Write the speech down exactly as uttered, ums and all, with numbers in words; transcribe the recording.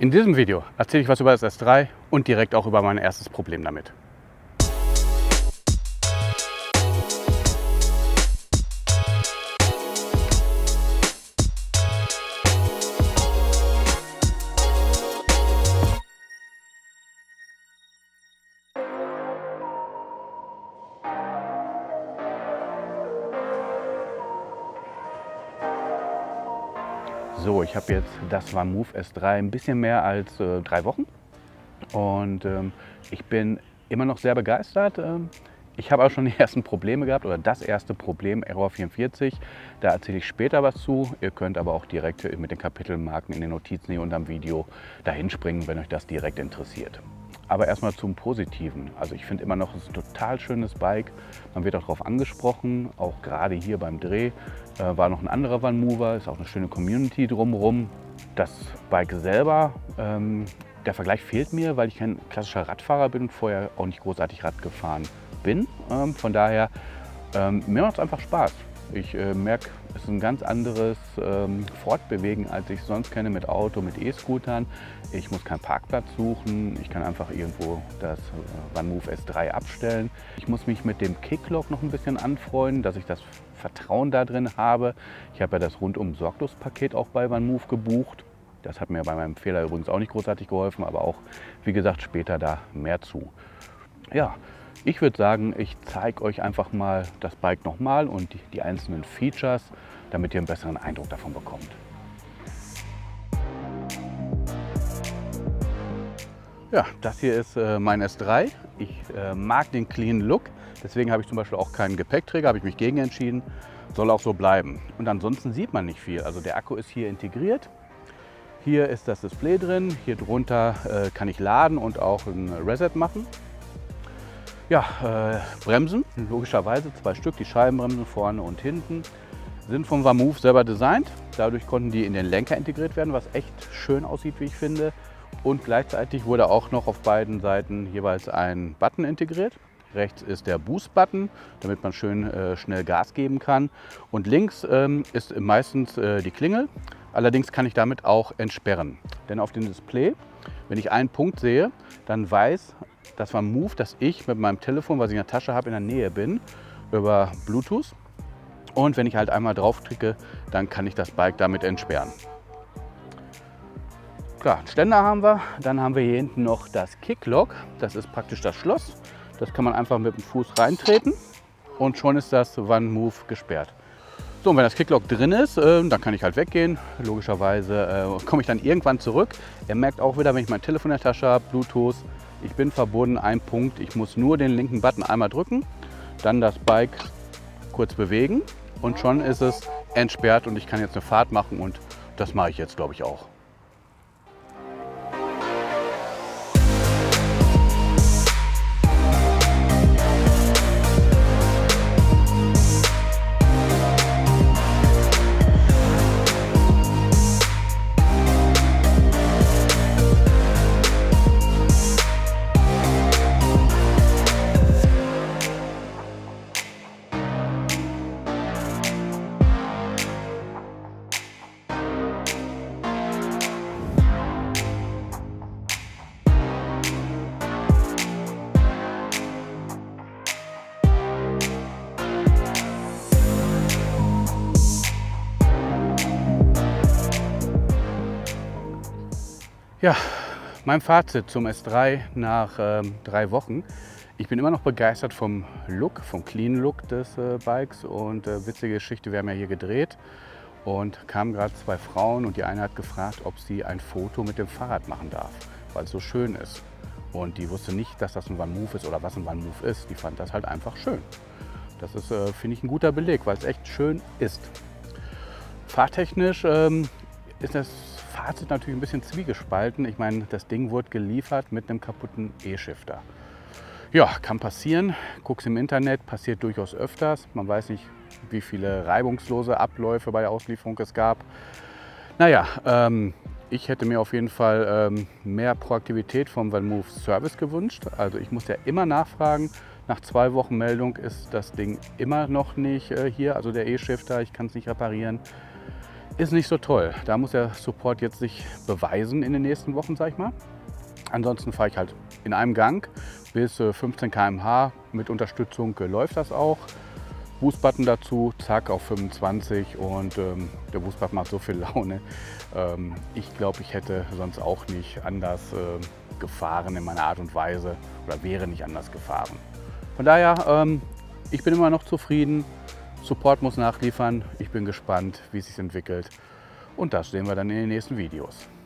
In diesem Video erzähle ich was über das S drei und direkt auch über mein erstes Problem damit. So, ich habe jetzt das OneMove S drei ein bisschen mehr als äh, drei Wochen und ähm, ich bin immer noch sehr begeistert. Ähm, ich habe auch schon die ersten Probleme gehabt oder das erste Problem, Error vierundvierzig. Da erzähle ich später was zu. Ihr könnt aber auch direkt mit den Kapitelmarken in den Notizen hier unter dem Video dahin springen, wenn euch das direkt interessiert. Aber erstmal zum Positiven. Also ich finde immer noch, es ist ein total schönes Bike. Man wird auch darauf angesprochen, auch gerade hier beim Dreh äh, war noch ein anderer OneMover, ist auch eine schöne Community drumherum. Das Bike selber, ähm, der Vergleich fehlt mir, weil ich kein klassischer Radfahrer bin und vorher auch nicht großartig Rad gefahren bin. Ähm, von daher, ähm, mir macht es einfach Spaß. Ich äh, merke, es ist ein ganz anderes ähm, Fortbewegen, als ich sonst kenne mit Auto, mit E-Scootern. Ich muss keinen Parkplatz suchen, ich kann einfach irgendwo das äh, OneMove S drei abstellen. Ich muss mich mit dem Kicklock noch ein bisschen anfreunden, dass ich das Vertrauen da drin habe. Ich habe ja das Rundum-Sorglos-Paket auch bei OneMove gebucht. Das hat mir bei meinem Fehler übrigens auch nicht großartig geholfen, aber auch, wie gesagt, später da mehr zu. Ja. Ich würde sagen, ich zeige euch einfach mal das Bike nochmal und die, die einzelnen Features, damit ihr einen besseren Eindruck davon bekommt. Ja, das hier ist äh, mein S drei. Ich äh, mag den clean Look, deswegen habe ich zum Beispiel auch keinen Gepäckträger, habe ich mich gegen entschieden. Soll auch so bleiben. Und ansonsten sieht man nicht viel. Also der Akku ist hier integriert. Hier ist das Display drin. Hier drunter äh, kann ich laden und auch ein Reset machen. Ja, äh, Bremsen, logischerweise zwei Stück, die Scheibenbremsen vorne und hinten, sind vom OneMove selber designt. Dadurch konnten die in den Lenker integriert werden, was echt schön aussieht, wie ich finde. Und gleichzeitig wurde auch noch auf beiden Seiten jeweils ein Button integriert. Rechts ist der Boost-Button, damit man schön äh, schnell Gas geben kann. Und links ähm, ist meistens äh, die Klingel. Allerdings kann ich damit auch entsperren. Denn auf dem Display, wenn ich einen Punkt sehe, dann weiß das OneMove, dass ich mit meinem Telefon, was ich in der Tasche habe, in der Nähe bin, über Bluetooth. Und wenn ich halt einmal drauf klicke, dann kann ich das Bike damit entsperren. Klar, einen Ständer haben wir. Dann haben wir hier hinten noch das Kicklock. Das ist praktisch das Schloss. Das kann man einfach mit dem Fuß reintreten und schon ist das OneMove gesperrt. So, und wenn das Kicklock drin ist, äh, dann kann ich halt weggehen. Logischerweise äh, komme ich dann irgendwann zurück. Ihr merkt auch wieder, wenn ich mein Telefon in der Tasche habe, Bluetooth, ich bin verbunden, ein Punkt. Ich muss nur den linken Button einmal drücken, dann das Bike kurz bewegen und schon ist es entsperrt und ich kann jetzt eine Fahrt machen und das mache ich jetzt, glaube ich, auch. Ja, mein Fazit zum S drei nach ähm, drei Wochen. Ich bin immer noch begeistert vom Look, vom Clean Look des äh, Bikes und äh, witzige Geschichte, wir haben ja hier gedreht und kamen gerade zwei Frauen und die eine hat gefragt, ob sie ein Foto mit dem Fahrrad machen darf, weil es so schön ist. Und die wusste nicht, dass das ein OneMove ist oder was ein OneMove ist. Die fand das halt einfach schön. Das ist, äh, finde ich, ein guter Beleg, weil es echt schön ist. Fahrtechnisch ähm, ist das Fazit natürlich ein bisschen zwiegespalten. Ich meine, das Ding wurde geliefert mit einem kaputten E-Shifter. Ja, kann passieren. Guck's im Internet, passiert durchaus öfters. Man weiß nicht, wie viele reibungslose Abläufe bei der Auslieferung es gab. Naja, ähm, ich hätte mir auf jeden Fall ähm, mehr Proaktivität vom OneMove Service gewünscht. Also ich muss ja immer nachfragen. Nach zwei Wochen Meldung ist das Ding immer noch nicht äh, hier, also der E-Shifter. Ich kann es nicht reparieren. ist nicht so toll. Da muss der Support jetzt sich beweisen in den nächsten Wochen, sag ich mal. Ansonsten fahre ich halt in einem Gang bis fünfzehn Kilometer pro Stunde. Mit Unterstützung äh, läuft das auch. Boost-Button dazu, zack, auf fünfundzwanzig und ähm, der Boost-Button macht so viel Laune. Ähm, ich glaube, ich hätte sonst auch nicht anders äh, gefahren in meiner Art und Weise oder wäre nicht anders gefahren. Von daher, ähm, ich bin immer noch zufrieden. Support muss nachliefern. Ich bin gespannt, wie es sich entwickelt. Und das sehen wir dann in den nächsten Videos.